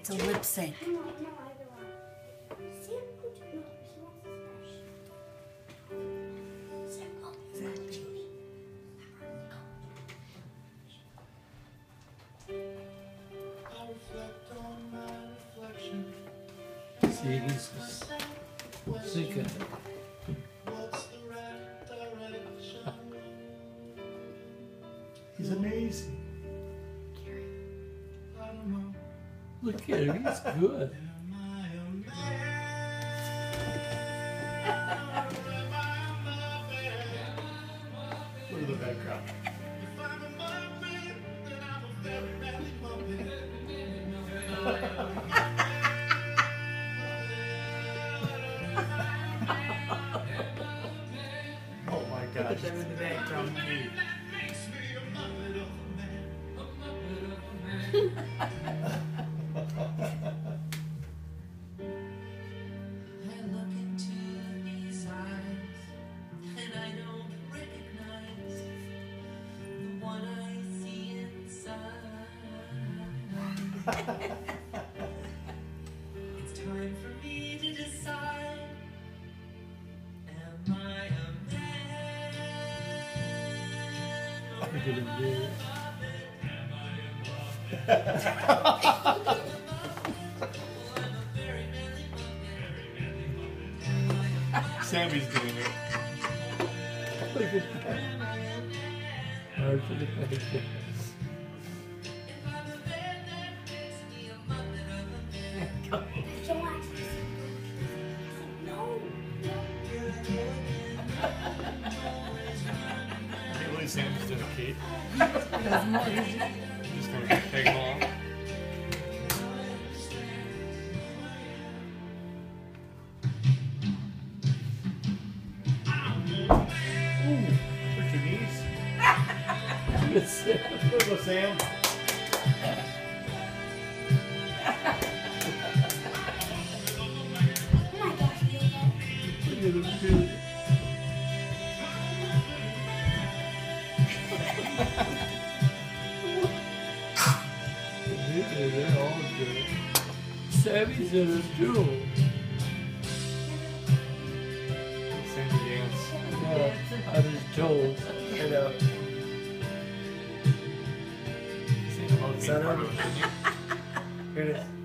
It's a lip sync. See, he's sinking. He's amazing. Look at him, he's good. Look at the background. Oh my gosh. Look at them in the background. It's time for me to decide. Am I a man? Or Look at him, am I dude. a puppet? Am I a very manly puppet? Sammy's doing it. Look at that. Hard for the face. If I'm a man, that makes me a puppet of a man. I can't believe Sammy's doing a Kate. That's more easy. Just gonna peg them all. Ooh, push your knees. Look at Sam. There you go, Sam. Look at him, dude. They're all good. Sammy's in his jewel. Sammy dance. Yeah, on his toes. I know. Sammy loves being part of it, didn't you? Here it is.